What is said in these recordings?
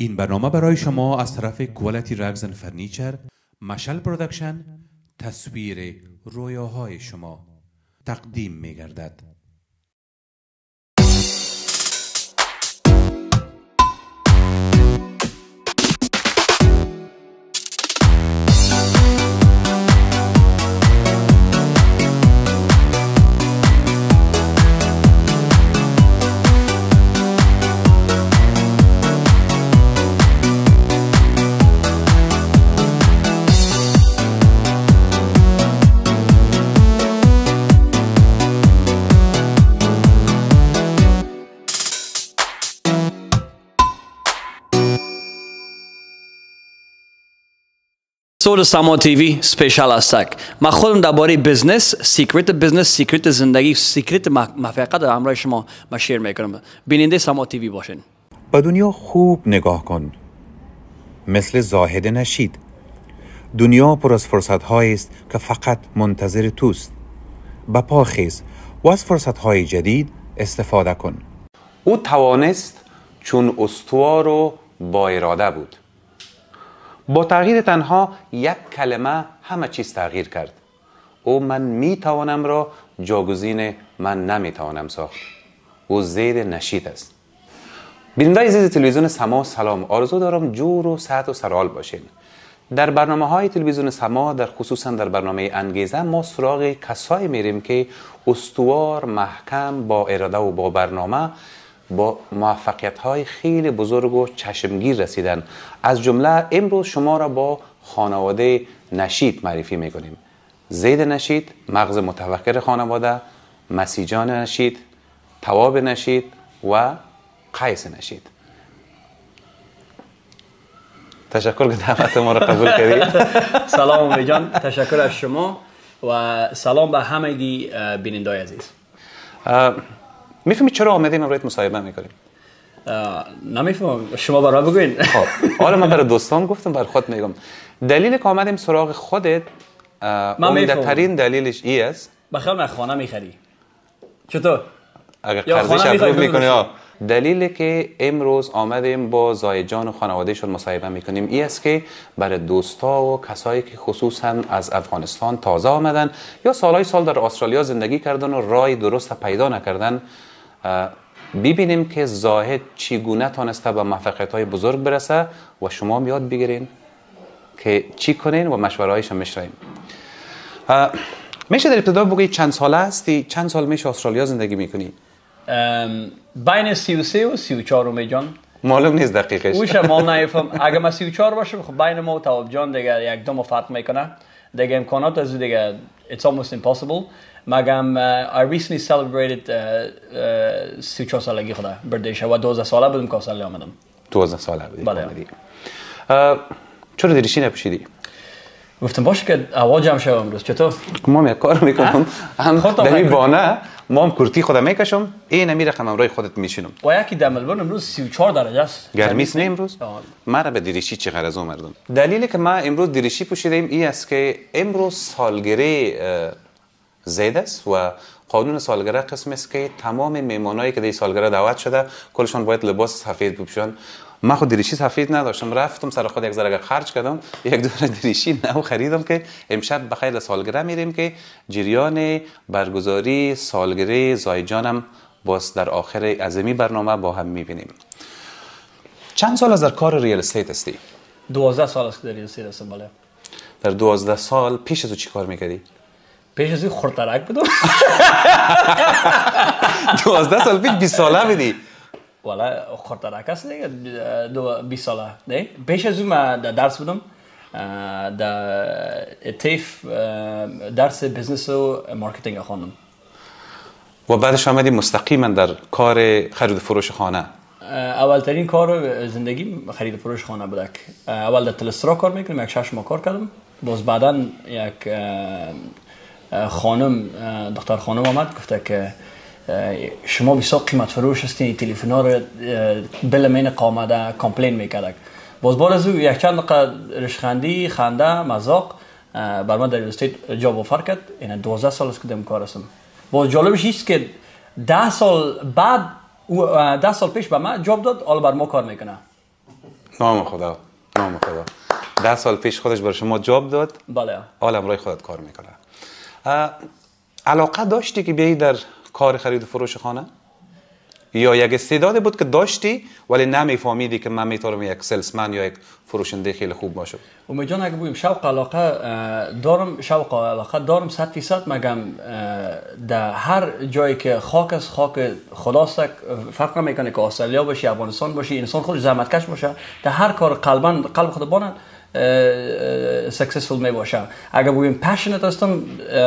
این برنامه برای شما از طرف کوالتی رگز اند فرنیچر، مشل پرودکشن، تصویر رویاهای شما تقدیم می گردد. سود سما تیوی سپیشال است. ما خودم درباره بزنس، سیکرت زندگی، سیکرت موفقیت در همراه شما شیر میکنم. بیننده سما تیوی باشین. به دنیا خوب نگاه کن. مثل زاهد نشید. دنیا پر از فرصت‌هایی است که فقط منتظر توست. به پا خیز و از فرصت‌های جدید استفاده کن. او توانست چون استوار و با اراده بود. با تغییر تنها یک کلمه همه چیز تغییر کرد. او من میتوانم را جاگزین من نمیتوانم ساخت. او زید نشید است. بیننده عزیز تلویزیون سما سلام، آرزو دارم جور و صحت و سرحال باشین. در برنامه های تلویزیون سما، در خصوصا در برنامه انگیزه، ما سراغ کسایی میریم که استوار، محکم، با اراده و با برنامه با موفقیت های خیلی بزرگ و چشمگیر رسیدن. از جمله امروز شما را با خانواده نشید معرفی میکنیم. زید نشید، مغز متفکر خانواده، مسیجان نشید، تواب نشید و قیس نشید. تشکر که دعوت ما را قبول کردید. سلام امی جان، تشکر از شما و سلام به همگی بینندای عزیز. میفهمید چرا آمدیم امروز مصاحبه میکنیم؟ نمیفهمم، شما برای بگوین. خب حالا من برای دوستان گفتم، برای خود میگم. دلیل که آمدیم سراغ خودت، عمده‌ترین دلیلش ای است. بخیر من خانه میخری. چطور؟ اگر قرضش اپروو میکنی ها. دلیلی که امروز آمدیم با زاید جان و خانوادهشون مصاحبه میکنیم ای است که برای دوستا و کسایی که خصوصا از افغانستان تازه آمدن یا سالهای سال در استرالیا زندگی کردن و راه درست پیدا نکردن، ببینیم که زاهد چگونه تانسته به موفقیت‌های بزرگ برسه و شما هم یاد بگیرین که چی کنین و مشوره‌هایش میشنویم. میشه در ابتدا بگید چند ساله هستی؟ چند سال میشه استرالیا زندگی میکنی؟ بین 33 و 34 می جان. معلوم نیست دقیقش. اوش ما نمیفهم. اگر ما 34 باشم خب بین ما و تواب جان دیگه یک دو فرق میکنه. دیگه امکانات از دیگه it's almost impossible. مگم I recently celebrated 34 سالگی خدا بردیش و 12 ساله بودم که استرالیا آمدم. 12 ساله بودی. بله. چرا دریشی نپوشیدی؟ گفتم باشه که هوا جمع شد امروز. چطور؟ ما یک کار میکنم. هم دمی بانه ما هم کرتی خودم میکشم، این نمی رقم امروز خودت میشینم. و یکی در ملبورن امروز 34 درجه است. گرمی است نه امروز؟ مرا به دریشی چه غرض مردم. دلیلی که ما امروز دریشی پوشیدیم این است که امروز سالگرد زید است و قانون سالگرد قسم است که تمام میمانایی که در سالگرد دعوت شده کلشون باید لباس سفید بپوشن. من خود دریشی سفید نداشتم، رفتم سر خود یک ذره خرج کردم، یک دونه دریشی نو خریدم که امشب بخیر سالگرد میریم که جریان برگزاری سالگرد زاید جانم باز در آخر عظیمی برنامه با هم میبینیم. چند سال از در کار ریال استیت هستی؟ 12 سال است که در ریال استیت هستم. بله. در 12 سال پیش از او چی کار میکردی؟ پیش از او خردترک بودم. 12 سال پیش 20 ساله بودی؟ والا خردترک است دیگه 20 ساله. نه پیش از او من درس بودم در تیف، درس بزنس و مارکتینگ خواندم. و بعدش آمدی مستقیما در کار خرید فروش خانه؟ اولترین کار زندگی خرید فروش خانه بود. اول در تلسترا کار میکردم، یک 6 ماه کار کردم. باز بعدا یک خانم، دختر خانم آمد گفته که شما بسیار قیمت فروش هستین، تلفن ها رو بلمین قامده کامپلین میکرد. باز بعد از او یک چند دقیقه رشخندی، خنده، مذاق بر من در ریال استیت جاب آفر کرد. این 12 سال است که دم کار هستم. باز جالبش است که 10 سال بعد 10 سال پیش به من جاب داد، حالا بر ما کار میکنه. نام خدا 10 سال پیش خودش برای شما جاب داد. بله. حالا امروز خودت کار میکنه. علاقه داشتی که بیایی در کار خرید و فروش خانه؟ یا یک استعدادی بود که داشتی ولی نمیفهمیدی که من میتونم یک سلسمن یا یک فروشنده خیلی خوب باشم؟ امید جان اگه بگیم شوق علاقه دارم 100%، مگم در هر جایی که خاک است، خاک خداست، فرق نمیکنه که استرالیا باشه، افغانستان باشه، انسان خودش زحمتکش باشه، در هر کار قلب خود بانه سکسسفول می باشه. اگه بگیم پشنت هستم،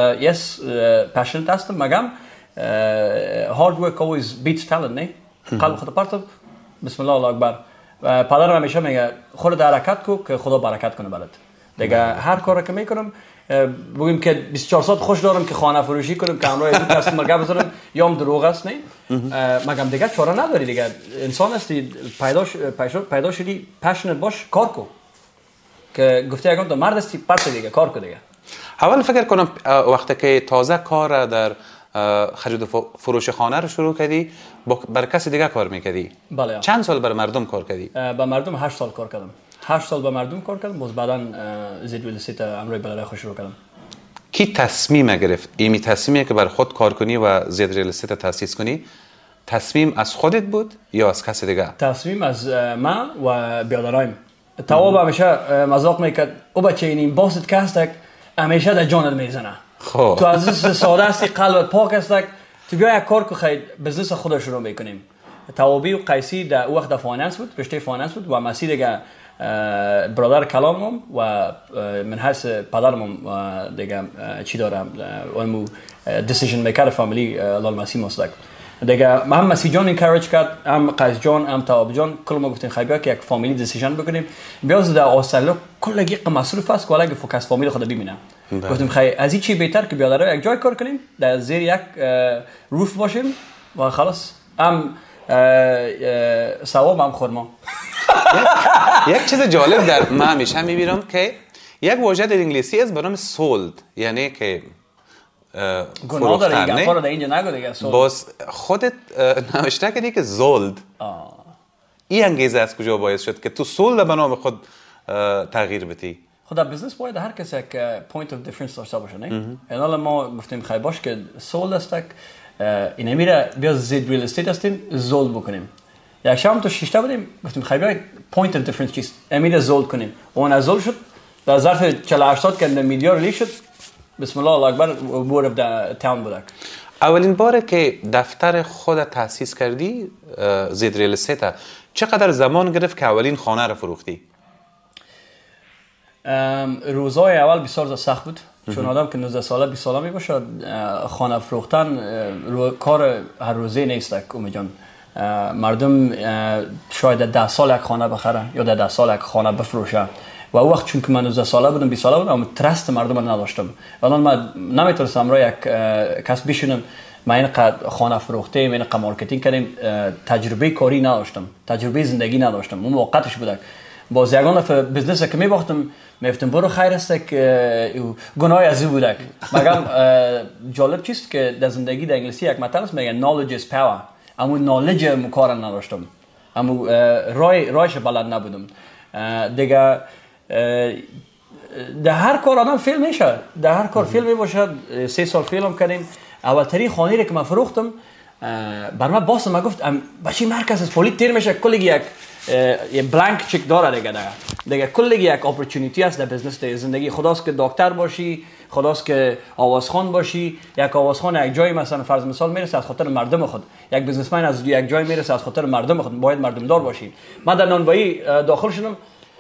پشنت هستم، مگم hard work always beats talent. نه قلب خود پرتم، بسم الله الله اکبر. پدرم همیشه میگه خود حرکت کو که خدا برکت کنه برات. دیگه هر کاری که میکنم، بگیم که 24 ساعت خوش دارم که خانه فروشی کنم که همراه دو کاستمر گپ بزنم، یا هم دروغ است. نه مگم دیگه چاره نداری. دیگه انسان هستی، پیدا شدی، پشنت باش، کار کو. که گفته اگه تو مرد هستی، پس دیگه کار کو. دیگه اول فکر کنم وقتی که تازه کار در خرید و فروش خانه رو شروع کردی، بر کسی دیگه کار میکردی؟ بله. چند سال بر مردم کار کردی؟ با مردم 8 سال کار کردم. 8 سال با مردم کار کردم، باز بعداً زید ویل استیت امروی بلدیه خوش شروع کردم. کی تصمیم گرفت؟ ایمی تصمیمی که بر خود کار کنی و زید ریل استیت تاسیس کنی، تصمیم از خودت بود یا از کسی دیگه؟ تصمیم از من و بیادرایم. تواب همیشه مذاق میکرد، او بچه این باست که هستک همیشه در جانت میزنه. خب تو از ساده هستی، قلبت پاک هستک، تو بیا یک کار که خیلی بزنس خود شروع میکنیم. توابی و قیسی در وقت در فایننس بود، رشته فایننس بود و مسیر دیگه برادر کلامم و من حیث پدرم دیگه چی دارم، اونمو دیسیژن میکر فامیلی لال مسیح مصدق دیگه. هم مسیح جان انکارج کرد، هم قیس جان، هم تواب جان، کل ما گفتیم خیلی بیا که یک فامیلی دیسیژن بکنیم. بیاز در استرالیا کلی مصروف است که ولی فوکس فامیل خود ببینم. گفتیم خیلی از این چی بهتر که بیادر یک جای کار کنیم، در زیر یک روف باشیم و خلاص هم ثواب هم خورما. یک چیز جالب در من همیشه میبینم که یک واژه در انگلیسی است به نام سولد، یعنی که گناه داره این گفت رو در اینجا نگو دیگه. باز خودت نوشته کردی که زولد. این انگیزه از کجا باعث شد که تو سولد به نام خود تغییر بدی؟ خدا بزنس باید هر کسی یک پوینت اف دیفرنس داشته باشه. نه الان ما گفتیم خیلی باش که سولد است، این میره بیا زید ریل استیت هستیم زولد بکنیم. یک شام تو شیشتا بودیم گفتیم خیلی بیا پوینت اف دیفرنس چیست، میره زولد کنیم. اون از زولد شد در ظرف 40-80 که میدیا ریلیز شد، بسم الله الله اکبر، بورد اف تاون بود. اولین باره که دفتر خود تأسیس کردی زید ریل استیت، چقدر زمان گرفت که اولین خانه رو فروختی؟ روزای اول بسیار سخت بود، چون آدم که 19 ساله 20 ساله می باشه خانه فروختن کار هر روزه نیست. امید جان مردم شاید 10 سال یک خانه بخره یا 10 سال یک خانه بفروشه و او وقت چون که من 19 ساله بودم 20 ساله بودم ترست مردم رو نداشتم. الان من نمیتونستم را یک کس بشینم من اینقدر خانه فروخته اینقدر مارکتینگ کردیم، تجربه کاری نداشتم، تجربه زندگی نداشتم. اون موقعش بود باز یگان دفعه بزنس که میباختم میفتم برو خیر است که گناه از او بودک. مگم جالب چیست که در زندگی در انگلیسی یک مطلب است میگن knowledge is power. اما نالج مکار نداشتم، اما رایش بلد نبودم دیگه. در هر کار آدم فیلم میشه، در هر کار فیلم میباشه. 3 سال فیلم کردیم. اول تری خانه که من فروختم بر من باس ما گفت بچی مرکز از پلیس تیر میشه، کلی یک بلانک چک داره دیگه کلی یک اپورتونیتی است در بزنس در زندگی. خداست که دکتر باشی، خداست که آوازخوان باشی. یک آوازخوان یک جایی مثلا فرض مثال میرسه از خاطر مردم خود، یک بزنسمن از یک جایی میرسه از خاطر مردم خود. باید مردم دار باشی. من در نانوایی داخل شدم،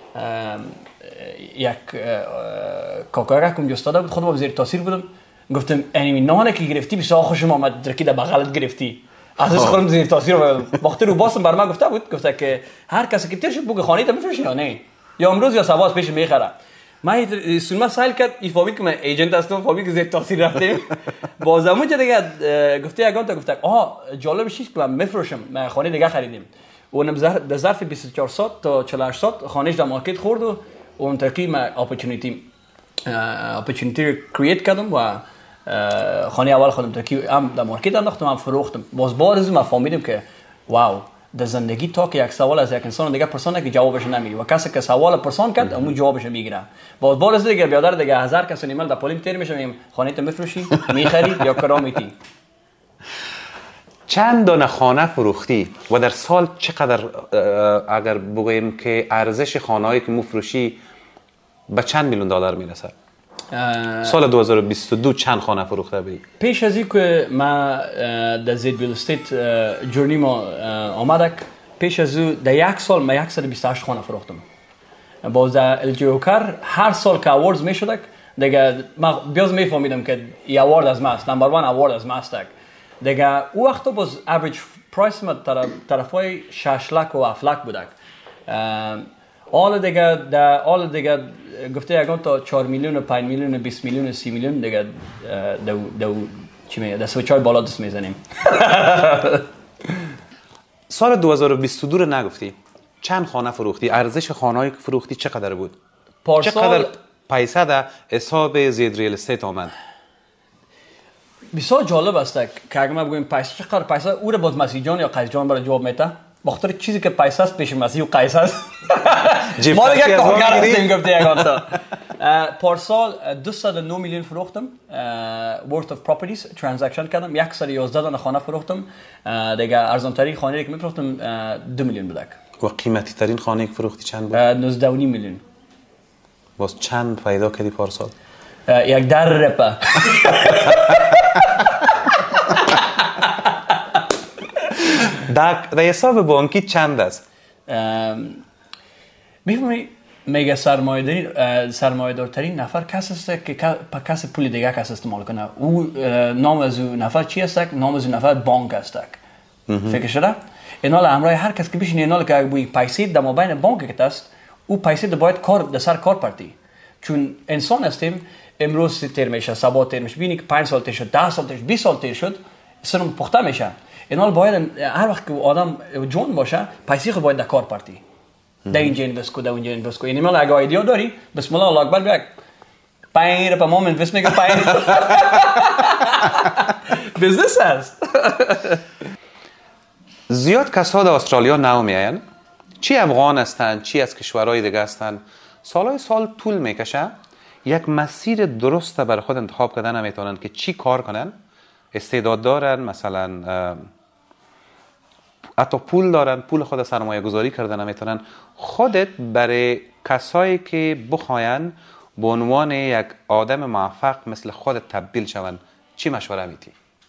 یک کاکا کم جستاده بود، خودم زیر تاثیر بودم. گفتم اینی نانه که گرفتی بسیار خوشم آمد، درکی در بغلت گرفتی. از خودم زیر تاثیر بودم. وقتی رو باسم بر من گفته که هر کسی که تیر شد بگه خانه میفروشی یا نه، یا امروز یا سباز پیش میخره. من سلمه سایل کرد، این فهمید که من ایجنت هستم، فهمید که زیر تاثیر رفتیم. بازمون چه دیگه گفته اگه تا گفته جالب چیست که من میفروشم، من خانه دیگه خریدیم. اونم در ظرف 24 ساعت تا 48 ساعت خانهش در مارکت خورد و اون ترکی من اپورتونیتی کرییت کردم و خانه اول خودم ترکی هم در مارکت انداختم، هم فروختم. باز بارز ما فهمیدم که واو در زندگی تا که یک سوال از یک انسان دیگه پرسونه که جوابش نمیگیره و کسی که سوال پرسان کرد اون جوابش میگیره. باز بار از دیگه بیادر دیگه 1000 کس ایمیل در پولیم تیر میشه، میگیم خانه تو میفروشی، میخری یا کرامیتی. چند دانه خانه فروختی و در سال چقدر، اگر بگوییم که ارزش خانه‌ای که میفروشی به چند میلیون دلار میرسه؟ سال 2022 چند خانه فروخته بودی؟ پیش از این که ما در زید ریل استیت جورنی ما آمدک، پیش از او در یک سال ما 128 خانه فروختم. باز در الجیوکر هر سال که اواردز میشدک دیگه ما بیاز میفهمیدم که این اوارد از ماست، نمبر 1 اوارد از ماست. دیگه او وقتا باز اوریج پرایس ما طرفای 6 لک و 7 لک بودک. حالا دیگه گفته یکان تا 4 میلیون و 5 میلیون و 20 میلیون و 30 میلیون دیگه چی میگه در سویچای بالا دست میزنیم. سال 2022 رو نگفتی، چند خانه فروختی؟ ارزش خانه‌ای که فروختی چقدر بود؟ چقدر پیسه در حساب زید ریل استیت آمد؟ بسیار جالب است که اگه ما بگویم پیسه چقدر پیسه، او رو باز مسیح جان یا قیس جان برای جواب میده. بخاطر چیزی که پیسه است پیش مسیح و قیس است. ما دیگه کارگر هستیم گفته یکان تا. پارسال 209 میلیون فروختم، worth of properties transaction کردم، 111 دانه خانه فروختم. دیگه ارزان ترین خانه‌ای که میفروختم 2 میلیون بودک. و قیمتی ترین خانه‌ای که فروختی چند بود؟ 19.5 میلیون. باز چند پیدا کردی پارسال؟ یک در رپا. در حساب بانکی چند است؟ میفهمی میگه سرمایه‌دارترین نفر کس است که کس پول دیگه کس استعمال کنه. او نام از او نفر چی است؟ نام از او نفر بانک است. فکر شده؟ اینال امروز هر کس که بشینه اینال که بوی پیسه در مابین بانک که است، او پیسه باید کار در سر کار پرتی. چون انسان هستیم، امروز تیر میشه، صبح تیر میشه، بینی که 5 سال تیر شد، 10 سال تیر شد، 20 سال تیر شد، سرم پخته میشه. اینال باید هر وقت که آدم جون باشه پیسه خود باید در کار پرتی. در اینجا اینوست کو، در اونجا اینوست کو. یعنی مال اگه ایده داری بسم الله الله اکبر بیا 5 رو ما اینوست میگه 5 بزنس است. زیاد کسا در استرالیا نو میاین، چی افغان هستند چی از کشورهای دیگه هستند، سالهای سال طول میکشه، یک مسیر درست برای خود انتخاب کردن نمیتونن که چی کار کنن، استعداد دارن، مثلا حتی پول دارن، پول خود سرمایه گذاری کردن نمیتونن. خودت برای کسایی که بخواین به عنوان یک آدم موفق مثل خودت تبدیل شون چی مشوره میدی؟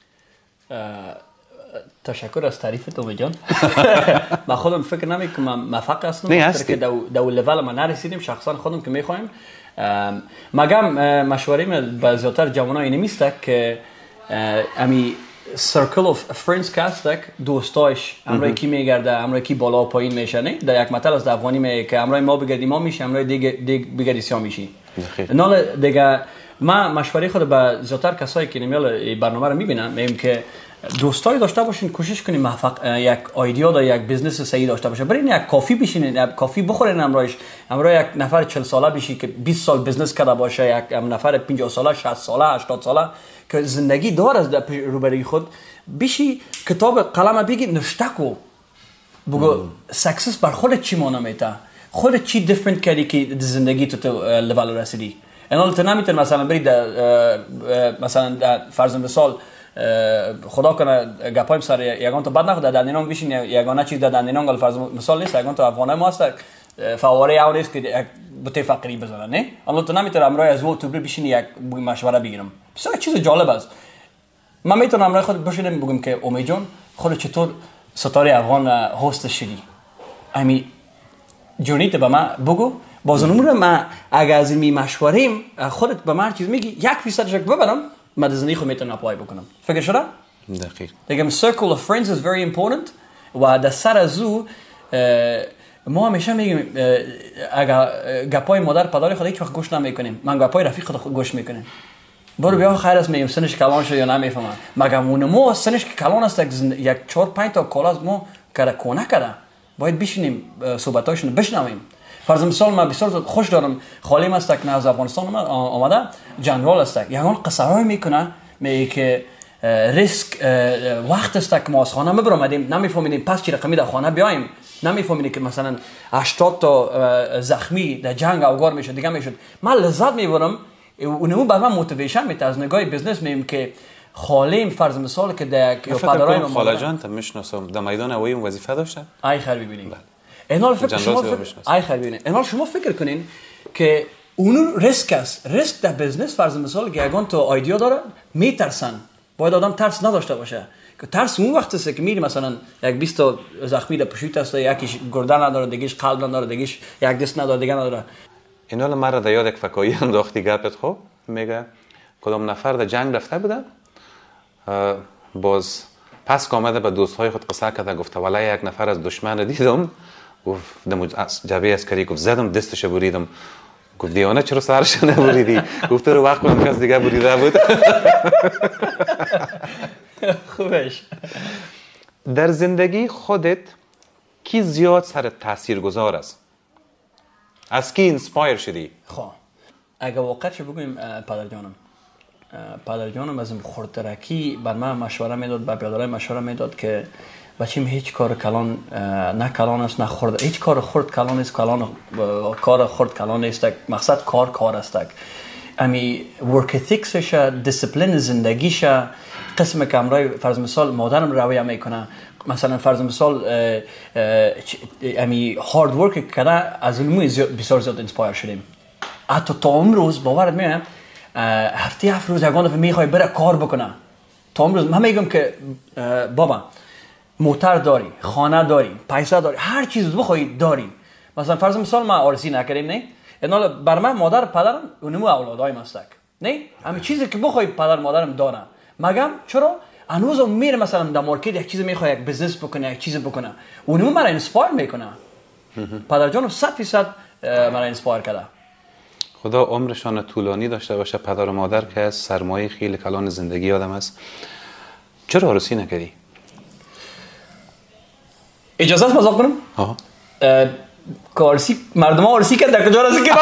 تشکر از تعریف تو جان. من خودم فکر نمیکنم من موفق هستم، نه که در لول ما نرسیدیم. شخصا خودم که میخوایم مگم مشوره من به زیادتر جوانان اینی میست که امی سرکل اف فرندز که هستک، دوستاش امروی کی میگرده، امروی کی بالا و پایین میشه. نه در یک مثل از افغانی میگه که امروی ما بگردیم ما میشه، امروی دیگه بگردی سیا میشی. نه دیگه ما مشوره خود به زیادتر کسایی که نمیال برنامه رو میبینم میگم که دوستای داشته باشین، کوشش کنین موفق یک ایده دا یک بیزنس صحیح داشته باشه. برین یک کافی بشینین، یک کافی بخورین، امروز یک نفر 40 ساله بشی که 20 سال بیزنس کرده باشه، یک نفر 50 ساله 60 ساله 80 ساله که زندگی دار از روبروی خود بشی، کتاب قلم بگی نوشته کو، بگو سکسس بر خودت چی معنی میده، خودت چی دیفرنت کردی که زندگی تو لول رسیدی. اینا تو نمیتونی مثلا برید مثلا فرض مثال خدا کنه گپایم سر یگان تو بد نخواد دندینان بشین، یگانه چیز در دندینان گل فرض مثال نیست. یگان تو افغانه ما است فواره یا نیست که بوته فقری بزنه. نه اما تو نمیتونی امروز از تو بشین یک مشوره بگیرم. بسیار چیز جالب است. من میتونم امروز خود بشینم بگم که امید جان خود چطور ستاره افغان هست شدی، امی جونیت به من بگو. بازنمون ما اگر از این مشوریم خودت به من چیز میگی 1% ببرم من زندگی خود میتونم اپلای بکنم. فکر شده؟ دقیق. دیگه circle of friends is very important و در سر از او ما همیشه میگیم اگر گپای مادر پدر خود هیچ وقت گوش نمیکنیم، من گپای رفیق خود گوش میکنیم. برو بیا خیر است میگیم سنش کلان شد یا نمیفهمم، مگر ما سنش که کلان است یک 4-5 تا کلاس ما کرده کنه کرده باید بشینیم صحبتاشون بشنویم. فرض مثال من بسیار خوش دارم خالیم است که از افغانستان آمده جنرال است، یگان قصه های میکنه میگه که ریسک وقت است که ما از خانه میبرامدیم نمیفهمیدیم پس چی رقمی در خانه بیایم نمیفهمیدیم که مثلا 80 تا زخمی در جنگ اوگار میشد دیگه میشد من لذت میبرم اونمو بر من موتیویشن میده از نگاه بیزنس میم که خالیم فرض مثال که در یا پدرای ما خاله جان تا میشناسم در میدان هوایی وظیفه داشتن ای خیر ببینید اینال فکر شما ای خیر ببینید اینال شما فکر کنین که اون ریسک است ریسک در بیزنس فرض مثال که اگه تو ایده داره میترسن باید آدم ترس نداشته باشه که ترس اون وقت است که میری مثلا یک 20 تا زخمی در پشت است یکیش گردن نداره دیگهش قلب نداره دیگهش یک دست نداره دیگه نداره اینا مرا در یاد یک فکایی انداختی گپت خب میگه کدام نفر در جنگ رفته بودن باز پس آمده به دوستهای خود قصه کرده گفته والله یک نفر از دشمن دیدم گفت جبهه عسکری گفت زدم دستش بریدم گفت دیانه چرا سرش نبریدی گفت رو وقت کنم کس دیگه بریده بود خوبش در زندگی خودت کی زیاد سر تأثیر گذار است از کی اینسپایر شدی خب اگه واقعا بگویم پدر جانم از این خردترکی بر من مشوره میداد به برادرای مشوره میداد که بچیم هیچ کار کلان نه کلان است نه خرد هیچ کار خرد کلان است کار خرد کلان است مقصد کار است امی ورک اتیکسش دیسپلین زندگیش قسم کامرای فرض مثال مادرم رویه میکنه مثلا فرض مثال امی هارد ورک کنه از اونمو بسیار زیاد اینسپایر شدیم حتی تا امروز باورت میاد هفته 7 روز یگان دفعه میخوای بره کار بکنه تا امروز من میگم که بابا موتر داری خانه داری پیسه داری هر چیز بخوای داری مثلا فرض مثال ما آرزی نکردیم نه اینا بر من مادر پدرم اونمو اولادای مستک نه همین چیزی که بخوای پدر مادرم دارن مگم چرا هنوز میره مثلا در مارکت یک چیز میخواد یک بزنس بکنه یک چیز بکنه اونمو مرا اینسپایر میکنه پدر جانم 100% مرا اینسپایر کرده خدا عمرشان طولانی داشته باشه پدر و مادر که از سرمایه خیلی کلان زندگی آدم است چرا عروسی نکردی؟ اجازه است مذاق کنم؟ که مردم ها عروسی کرد در کجا رسی که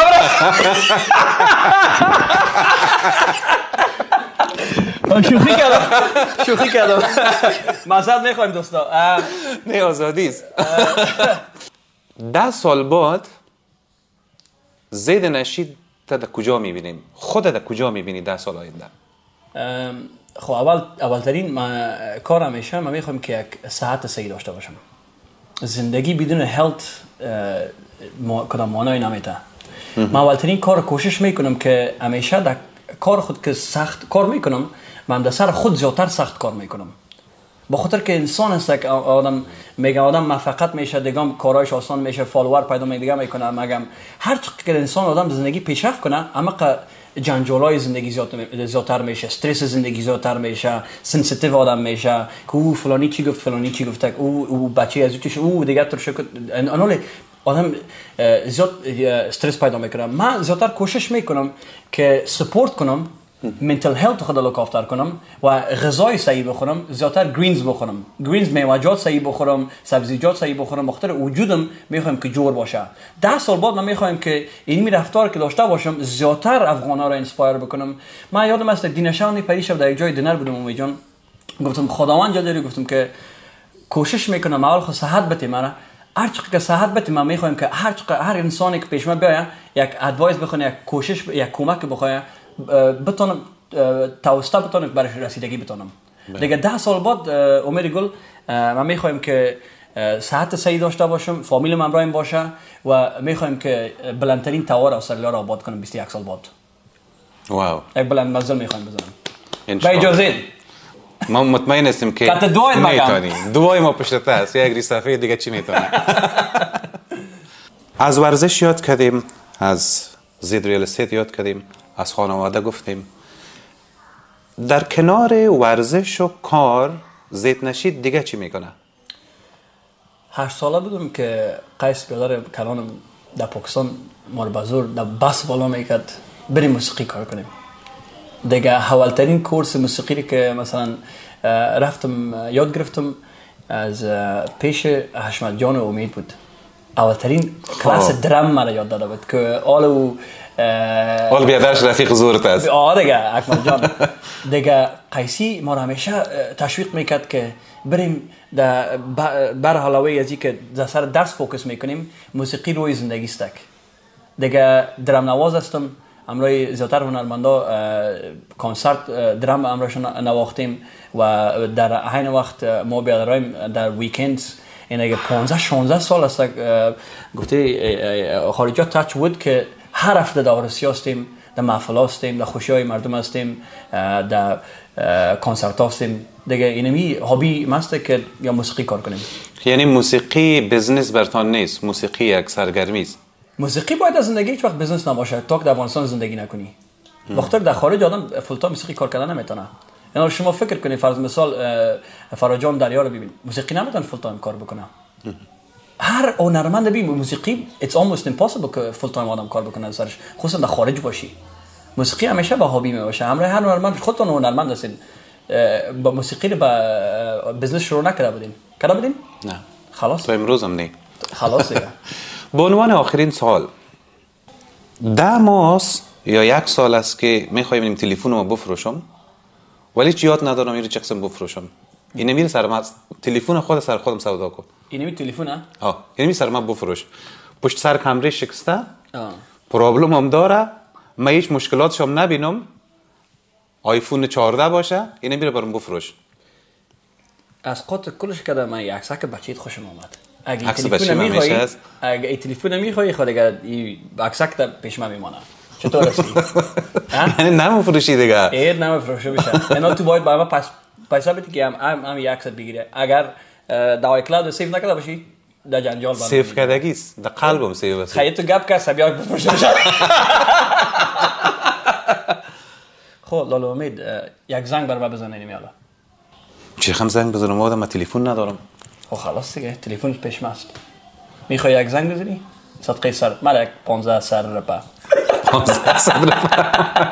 شوخی کردم معذرت میخوایم دوستا نه آزادی است 10 سال بعد زید نشید تا در کجا میبینیم خود در کجا میبینی 10 سال آینده خب اولترین کار همیشه من میخوایم که یک صحت صحیح داشته باشم زندگی بدون هلت کدام معنی نمیده من اولترین کار کوشش میکنم که همیشه در کار خود که سخت کار میکنم من در سر خود زیادتر سخت کار میکنم با خاطر که انسان است که آدم میگه آدم موفقیت میشه دیگه کارایش آسان میشه فالوور پیدا میگه میکنه مگم هر چقدر انسان آدم زندگی پیشرفت کنه اما جنجالای زندگی زیادتر میشه استرس زندگی زیادتر میشه سنسیتیو آدم میشه که او فلانی چی گفت او بچه از توش او دیگه ترش انال آدم زیاد استرس پیدا میکنه من زیادتر کوشش میکنم که سپورت کنم منتال هلت خود لوک افتر کنم و غذای صحیح بخورم زیادتر گرینز بخورم گرینز میوه‌جات صحیح بخورم سبزیجات صحیح بخورم بخاطر وجودم میخوایم که جور باشه 10 سال بعد من میخوایم که این رفتار که داشته باشم زیادتر افغانا را اینسپایر بکنم من یادم است دینشانی پریشب در یک جای دینر بودم امی جان گفتم خداوند جادری گفتم که کوشش میکنم اول خود صحت بده مرا هر چقدر که صحت بده من میخوایم که هر انسانی که پیش من بیاید یک ادوایس بخونه یک کوشش یک کمک بخواد بتونم توسطه بتونم برای رسیدگی بتونم دیگه 10 سال بعد امید گل من میخوایم که صحت صحیح داشته باشم فامیل من همراهم باشه و میخوایم که بلندترین تاور استرالیا را آباد کنم 21 سال بعد واو یک بلند منزل میخوایم بزنم با اجازه ما مطمئن هستیم که میتونی دوای ما پشت است یک ریسافه دیگه چی میتونی از ورزش یاد کردیم از زید ریال استیت یاد کردیم از خانواده گفتیم در کنار ورزش و کار زید نشید دیگه چی میکنه 8 ساله بودم که قیس برادر کلانم در پاکستان ما رو بزرگ در بس بالا میکرد بریم موسیقی کار کنیم دیگه اولترین کورس موسیقی که مثلا رفتم یاد گرفتم از پیش حشمت جان امید بود اولترین کلاس درم مرا یاد داده بود که حال بیادرش رفیق زورت است. دیگه اکمل جان دیگه قیسی ما را همیشه تشویق میکرد که بریم بر حلاوه ازی که در سر درس فوکس میکنیم موسیقی روی زندگی استک. دیگه درم نواز هستم، امروی زیادتر هنرمندا کنسرت درم امروشون نواختیم و در عین وقت ما بیادرایم در ویکندز این اگه 15-16 سال است گفته خارجا تاچ بود که هر هفته در آرسی هستیم، در محفل هستیم، در خوشی های مردم هستیم، در کنسرت هستیم. دیگه اینمی هابی مسته که یا موسیقی کار کنیم. یعنی موسیقی بزنس برتان نیست، موسیقی یک سرگرمی است. موسیقی باید از زندگی هیچ وقت بزنس نباشه تا که در افغانستان زندگی نکنی. وقتی در خارج آدم فول تایم موسیقی کار کردن نمیتونه. یعنی شما فکر کنید فرض مثال فراجام دریا رو ببین، موسیقی نمیتونه فول تایم کار بکنه. هر هنرمند ببین موسیقی it's almost impossible که فول تایم آدم کار بکنه سرش، خصوصا در خارج باشی. موسیقی همیشه با هابی میباشه. همراه هر هنرمند خودتون هنرمند هستین، با موسیقی رو با بزنس شروع نکرده بودین؟ کرده بودین؟ نه. خلاص. تو امروز هم نه. خلاص دیگه. به عنوان آخرین سوال 10 ماه یا 1 سال است که میخوایم این تلفنمو بفروشم ولی چی یاد ندارم این چه قسم بفروشم. این میره سر تلفن خود سر خودم سودا کن. این می تلفن این می سر من بفروش. پشت سر کمره شکسته. پرابلم هم داره. من هیچ مشکلاتش هم نبینم. آیفون 14 باشه این میره برام بفروش. از قط کلش کردم من یک عکسک بچیت خوشم اومد. اگه تلفن میخوای اگه ای تلفن میخوای خود اگر این عکسک تا پیش من میمونه. چطور هستی؟ یعنی نمیفروشی دیگه. نمیفروشه میشه. اینا تو باید با ما پیسه بدی که هم یک عکس بگیره. اگر دعای کلاود سیو نکرده باشی در جنجال باید. سیو کردگیست. در قلبم سیو است. خیلی تو گپ کرد سبیار بفروشه میشه. خب لاله امید یک زنگ بر بزنه نمیاله. چی خم زنگ بزنم آدم من تلفن ندارم. خب خلاص دیگه تلفن پیش ماست. میخوای یک زنگ بزنی؟ صدقه سر مال 15 سر رپا. 15 سر رپا.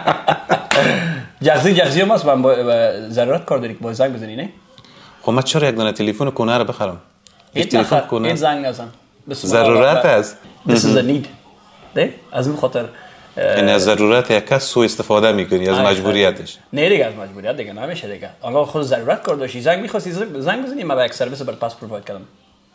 جغزی هم هست با ضرورت کار داری که با زنگ بزنی نه؟ خب من چرا یک دونه تلفن کونه رو بخرم؟ این زنگ نزن. ضرورت است. This is a need. ده؟ از این خاطر این از ضرورت یک کس سوء استفاده میکنی از مجبوریتش. نه دیگه از مجبوریت دیگه نمیشه دیگه. آنگاه خود ضرورت کار داشتی زنگ می‌خواستی زنگ بزنی من با یک سرویس بر پاس پروواید کردم.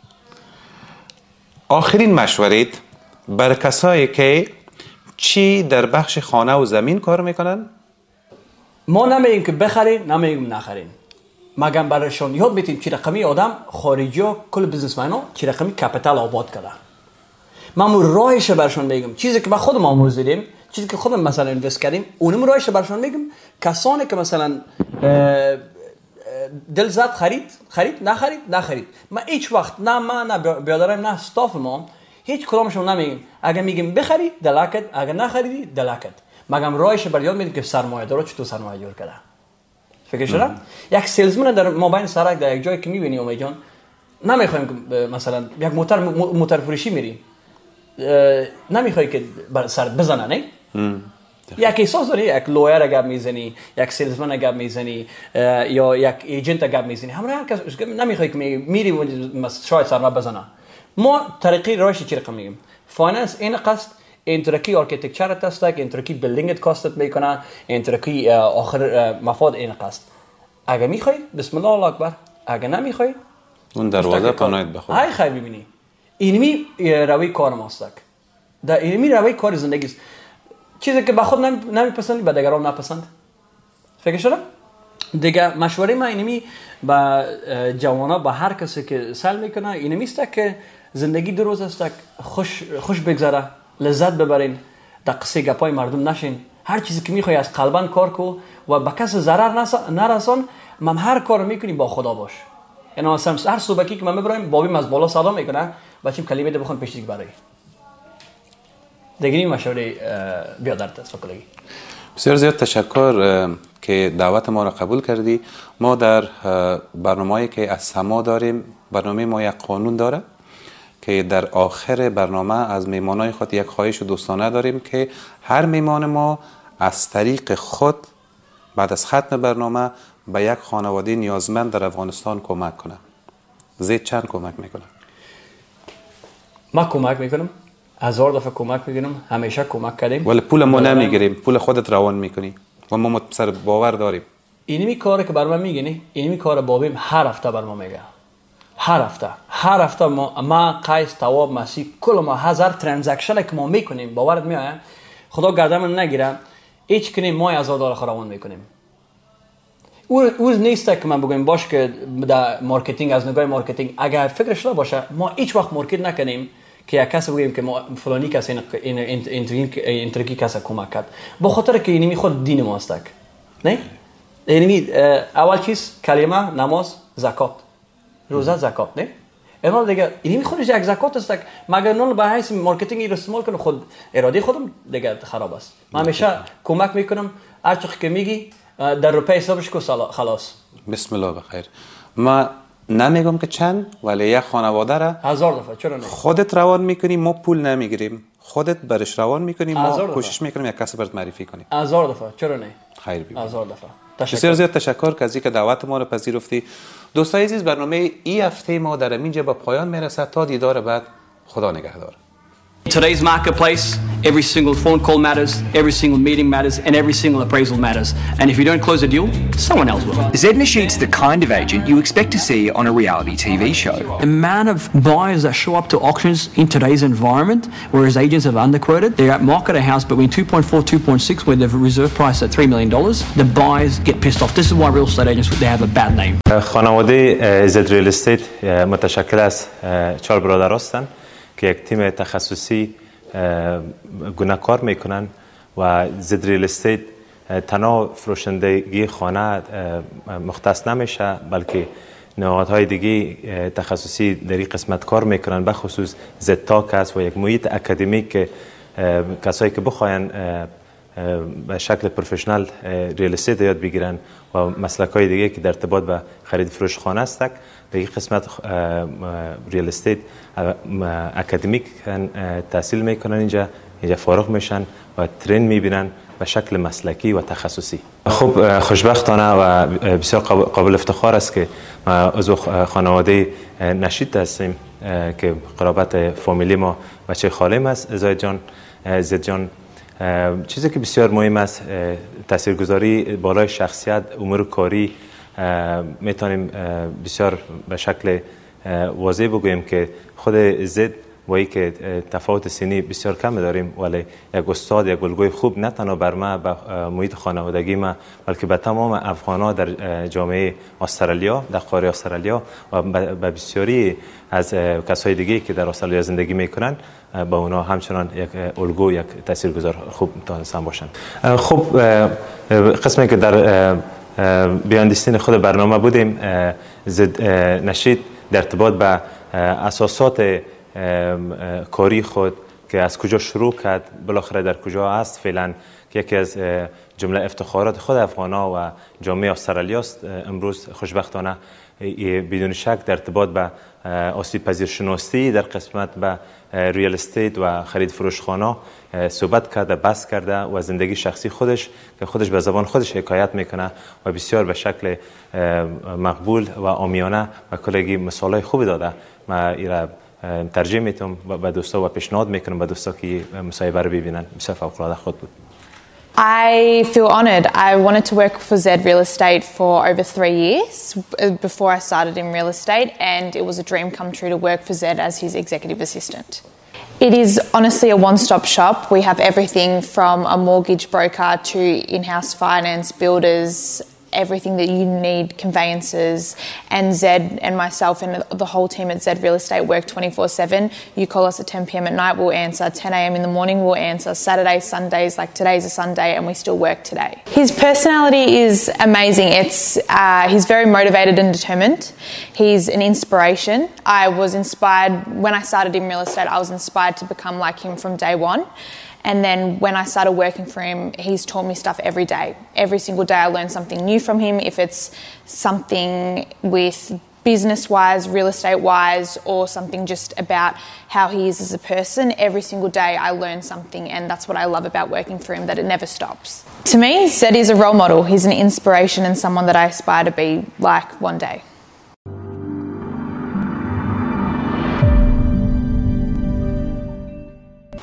آخرین مشورت برای کسایی که چی در بخش خانه و زمین کار میکنن؟ ما نمیگیم که بخرین نمیگیم نخرین. مگم برایشون یاد میدیم چی رقمی آدم خارجی کل بیزنسمنا چی رقمی کپیتال آباد کرده. ما راهش برشون میگم چیزی که ما خودم آموز دیدیم، چیزی که خودم مثلا اینوست کردیم، اونم راهش برشون میگم. کسانی که مثلا دل زد خرید نخرید. ما هیچ وقت نه من نه بیادرم نه استاف ما هیچ کدامشون نمیگیم اگه میگیم بخری دلاکت، اگه نخریدی دلاکت. مگم راهش بر یاد میدیم که سرمایه دارو چطور سرمایه جور کرده. فکر شده؟ یک سیلزمن در مابین سرک در یک جایی که میبینی امید جان نمیخوایم مثلا یک موتور فروشی میری نمیخوای که سر بزنه نه؟ یک احساس داری یک لویر گپ میزنی، یک سیلزمن گپ میزنی یا یک ایجنت گپ میزنی، همه هر کس نمیخوای که میری شاید سرما بزنه. ما طریقی راهش چی رقم میگیم؟ فایننس این قصد این ترکی آرکیتکچرت است که این ترکی بیلدینگت کاستت میکنه، این ترکی آخر مفاد این قصد. اگه میخوای بسم الله الله اکبر، اگه نمیخوای اون دروازه پناهت بخور. های خیر ببینی اینمی روی کار ماست. در اینمی روی کار زندگی است. چیزی که به خود نمیپسندی به دیگران نپسند. فکر شده؟ دیگه مشوره من اینمی با جوانا با هر کسی که سال میکنه اینمی است که زندگی دو روز است، خوش بگذره، لذت ببرین، در قصه گپای مردم نشین، هر چیزی که میخوای از قلبان کار کو و به کس ضرر نرسان. من هر کار میکنی با خدا باش. یعنی مثلا هر صبحی که من میبرایم بابیم از بالا سلام میکنه بچیم کلمه ده بخون پیش دیگه برای دیگه مشوره بیادرت است فکرگی. بسیار زیاد تشکر که دعوت ما را قبول کردی. ما در برنامه‌ای که از سما داریم، برنامه ما یک قانون داره که در آخر برنامه از میمانای خود یک خواهش دوستانه داریم که هر میمان ما از طریق خود بعد از ختم برنامه به یک خانواده نیازمند در افغانستان کمک کنه. زید چند کمک میکنه؟ ما کمک میکنم 1000 دفعه کمک میکنم همیشه کمک کردیم ولی پول ما نمیگیریم پول خودت روان میکنی و ما سر باور داریم اینمی کاری که بر من میگنی اینمی کار بابیم هر هفته بر ما میگه هر هفته ما قیس تواب مسیح کل ما 1000 ترانزکشن که ما میکنیم باورت میاد خدا گردن نگیره هیچ کنیم ما $1000 روان میکنیم او نیست که من بگم باش که در مارکتینگ از نگاه مارکتینگ اگر فکرش داشته باشه ما هیچ وقت مارکت نکنیم که یک کس بگیم که ما فلانی کس این ترکی کس کمک کرد با خاطر که اینمی خود دین ما است نه اینمی اول چیز کلمه نماز زکات روزه زکات نه اما دیگه اینمی خودش یک زکات است مگر نون به حیث مارکتینگ رو استعمال کنه خود اراده خودم دیگه خراب است من همیشه کمک میکنم هر چیزی که میگی در روپیه حسابش کو خلاص بسم الله بخیر ما نمیگم که چند ولی یک خانواده را 1000 دفعه چرا نه خودت روان میکنی ما پول نمیگیریم خودت برش روان میکنی ما کوشش میکنیم یک کس برات معرفی کنیم 1000 دفعه چرا نه خیر ببین 1000 دفعه بسیار زیاد تشکر که از اینکه دعوت ما رو پذیرفتی دوستای عزیز برنامه این هفته ما در اینجا به پایان میرسه تا دیدار بعد خدا نگهدار In today's marketplace, every single phone call matters, every single meeting matters, and every single appraisal matters. And if you don't close a deal, someone else will. Zed Nasheed's the kind of agent you expect to see on a reality TV show. The amount of buyers that show up to auctions in today's environment, whereas agents have underquoted, they market a house between 2.4, 2.6, where they've reserve price at $3 million. The buyers get pissed off. This is why real estate agents, they have a bad name. خانواده زد ریل استیت متشکل از 4 برادر هستند که یک تیم تخصصی گونه‌کار میکنن و زد ریل استیت تنها فروشندگی خانه مختص نمیشه بلکه نهادهای دیگه تخصصی در این قسمت کار میکنن به خصوص زد تاک است و یک محیط اکادمیک که کسایی که بخواین به شکل پروفشنال ریل استیت یاد بگیرن و مسلک‌های دیگه که در ارتباط به خرید فروش خانه است در این قسمت ریل استیت اکادمیک تحصیل میکنن اینجا فارغ میشن و ترین میبینن به شکل مسلکی و تخصصی. خب خوشبختانه و بسیار قابل افتخار است که ما عضو خانواده نشید هستیم که قرابت فامیلی ما بچه خالم است زد جان چیزی که بسیار مهم است تاثیرگذاری بالای شخصیت امور کاری میتونیم بسیار به شکل واضح بگوییم که خود زد و ای که تفاوت سنی بسیار کم داریم ولی یک استاد یک الگوی خوب نه تنها بر ما به محیط خانوادگی ما بلکه به تمام افغان‌ها در جامعه استرالیا در قاره استرالیا و به بسیاری از کسای دیگه که در استرالیا زندگی میکنن با اونا همچنان یک الگو یک تاثیرگذار خوب تونستن باشن. خب قسمی که در بیاندیستین خود برنامه بودیم زد نشید در ارتباط به اساسات کاری خود که از کجا شروع کرد بالاخره در کجا است فعلا که یکی از جمله افتخارات خود افغان‌ها و جامعه استرالیا است امروز خوشبختانه بدون شک در ارتباط به آسیب پذیر شناسی در قسمت به ریال استیت و خرید فروش خانه صحبت کرده بحث کرده و زندگی شخصی خودش که خودش به زبان خودش حکایت میکنه و بسیار به شکل مقبول و عامیانه و کلگی مثالای خوبی داده ما ایرا ترجمه میتونم به دوستا و پیشنهاد میکنم به دوستا که مصاحبه رو ببینن بسیار فوق‌العاده خود بود. I feel honoured. I wanted to work for Zed Real Estate for over 3 years before I started in real estate, and it was a dream come true to work for Zed as his executive assistant. It is honestly a one-stop shop. We have everything from a mortgage broker to in-house finance, builders, everything that you need, conveyances, and Zed and myself and the whole team at Zed Real Estate work 24/7. You call us at 10 p.m. at night, we'll answer. 10 a.m. in the morning, we'll answer. Saturdays, Sundays, like today's a Sunday and we still work today. His personality is amazing. He's very motivated and determined. He's an inspiration. I was inspired, when I started in real estate, I was inspired to become like him from day one. And then when I started working for him, he's taught me stuff every day. Every single day I learn something new from him. If it's something with business-wise, real estate-wise, or something just about how he is as a person, every single day I learn something, and that's what I love about working for him, that it never stops. To me, Zed is a role model. He's an inspiration and someone that I aspire to be like one day.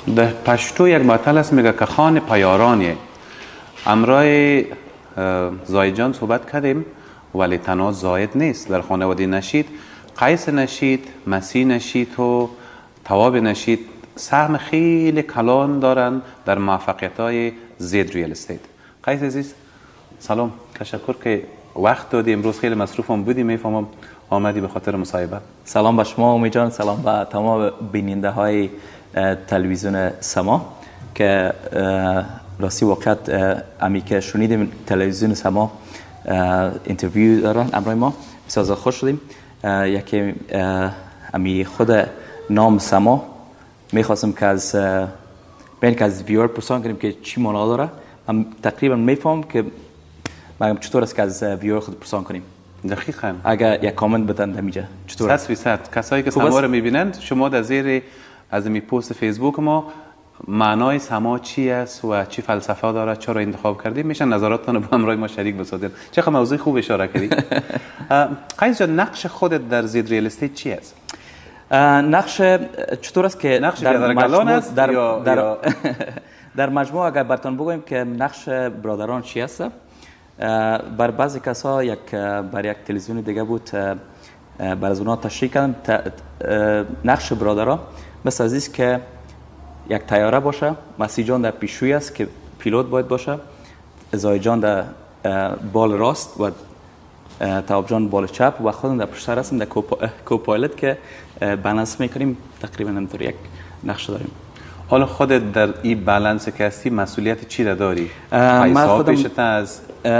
در پشتو یک مطلب است میگه که خان پیارانیه. امرای زاید جان صحبت کردیم ولی تنها زاید نیست. در خانواده نشید قیس نشید، مسیح نشید و تواب نشید سهم خیلی کلان دارن در موفقیت های زید ریال استیت. قیس عزیز سلام، تشکر که وقت دادی. امروز خیلی مصروفم بودی، میفهمم آمدی به خاطر مصاحبه. سلام به شما امید جان، سلام به تمام بیننده های تلویزیون سما که راستی واقعا امی که شنیدیم تلویزیون سما اینترویو دارن امروز ما بسیار خوش شدیم. یکی امی خود نام سما میخواستم که از بین که از ویور پرسان کنیم که چی معنا داره. هم تقریبا میفهم که مگم چطور است که از ویور خود پرسان کنیم. دقیقاً اگر یک کامنت بدن دمیجه چطور 100% کسایی که سما رو میبینند شما در زیر از می پست فیسبوک ما معنای سما چی است و چی فلسفه داره، چرا انتخاب کردیم، میشن نظراتتون رو با همراه ما شریک بسازید. چقدر موضوع خوب اشاره کردی. قیس جان نقش خودت در زید ریال استیت چی است؟ نقش چطور است که نقش در گلان است در مجموع اگر براتون بگویم که نقش برادران چی است. بر بعضی کسا بر یک تلویزیون دیگه بود بر از اونا تشریح کردن نقش برادران مثل از است که یک طیاره باشه، مسیح جان در پیشوی است که پیلوت باید باشه، زاید جان در بال راست و تواب جان بال چپ و خودم در پشت سر هستم در کوپایلوت که بالانس میکنیم. تقریبا همینطور یک نقش داریم. حالا خودت در این بالانس که هستی مسئولیت چی را داری؟ من خودم از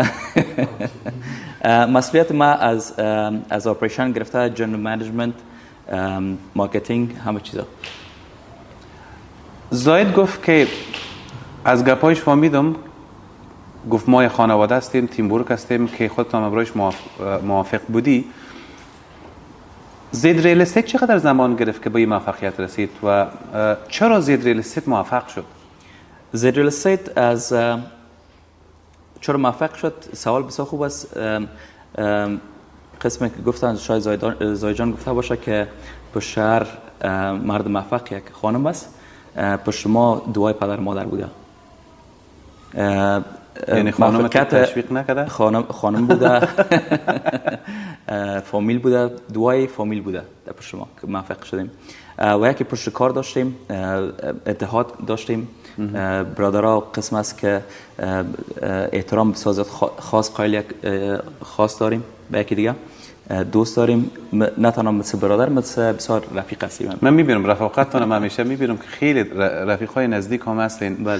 مسئولیت ما از اپریشن گرفته جنرال منیجمنت، مارکتینگ، همه چیزا. زاید گفت که از گپایش فهمیدم گفت ما خانواده هستیم، تیم ورک هستیم که خودت هم امروز موافق بودی. زید ریال استیت چقدر زمان گرفت که به این موفقیت رسید و چرا زید ریال استیت موفق شد؟ زید ریال استیت از چرا موفق شد سوال بسیار خوب است. قسمی که گفتن شاید زاید جان گفته باشه که به شهر مرد موفق یک خانم است، پشت ما دعای پدر مادر بوده. یعنی خانم تشویق نکرده؟ خانم بوده، فامیل بوده، دعای فامیل بوده در پشت ما که موفق شدیم. و یکی پشت کار داشتیم، اتحاد داشتیم. برادرها قسم است که احترام بسازت خاص قائل خاص داریم به یکی دیگه. دوست داریم، نه تنها مثل برادر، مثل بسیار رفیق هستیم. من میبینم رفاقتتون همیشه میبینم که خیلی رفیقای نزدیک هم هستین. بله.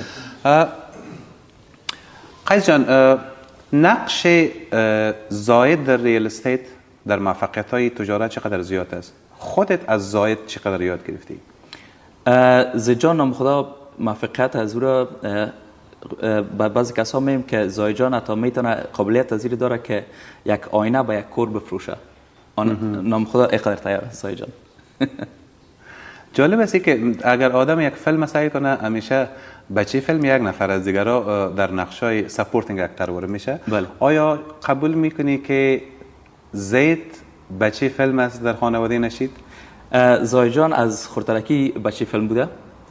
قیس جان نقش زاید در ریال استیت در موفقیت های تجارت چقدر زیاد است؟ خودت از زاید چقدر یاد گرفتی؟ زاید جان نام خدا موفقیت از او را بعضی کسا میگیم که زاید جان حتی میتونه قابلیت از این داره که یک آینه به یک کور بفروشه. نام خدا اینقدر تیار است زاید جان. جالب است که اگر آدم یک فیلم سعی کنه همیشه بچه فیلم یک نفر از دیگرها در نقشای سپورتینگ اکتر وارد میشه. بله. آیا قبول میکنی که زید بچه فیلم است در خانواده نشید؟ زاید جان از خردترکی بچه فیلم بوده.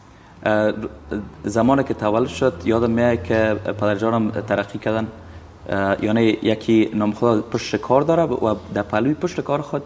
زمانی که تولد شد یادم میاد که پدرجانم ترقی کردن، یعنی یکی نام خدا پشت کار داره و در پهلوی پشت کار خود